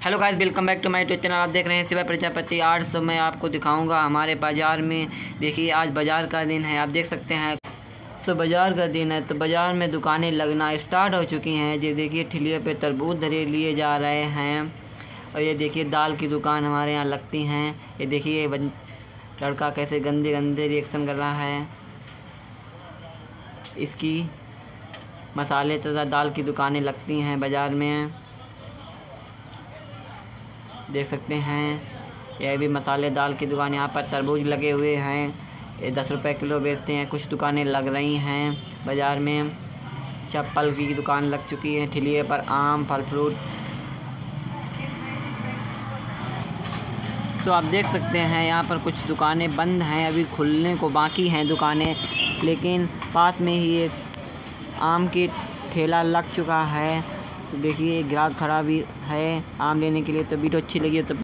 Hello guys, welcome back to my YouTube channel. आप देख रहे हैं शिवा प्रजापति आर्ट्स। तो मैं आपको दिखाऊंगा हमारे बाज़ार में। देखिए, आज बाज़ार का दिन है, आप देख सकते हैं। तो बाज़ार का दिन है तो बाज़ार में दुकानें लगना स्टार्ट हो चुकी हैं। ये देखिए, ठेलियों पे तरबूज धरे लिए जा रहे हैं। और ये देखिए, दाल की दुकान हमारे यहाँ लगती हैं। ये देखिए लड़का कैसे गंदे गंदे रिएक्शन कर रहा है। इसकी मसाले तथा दाल की दुकानें लगती हैं बाज़ार में, देख सकते हैं। यह भी मसाले दाल की दुकान। यहाँ पर तरबूज लगे हुए हैं, ये 10 रुपये किलो बेचते हैं। कुछ दुकानें लग रही हैं बाज़ार में। चप्पल की दुकान लग चुकी है, ठेलिए पर आम फल फ्रूट। तो आप देख सकते हैं यहाँ पर कुछ दुकानें बंद हैं, अभी खुलने को बाकी हैं दुकानें। लेकिन पास में ही एक आम की ठेला लग चुका है। तो देखिए, ग्राहक खड़ा भी है आम लेने के लिए। तो वीडियो अच्छी लगी हो तो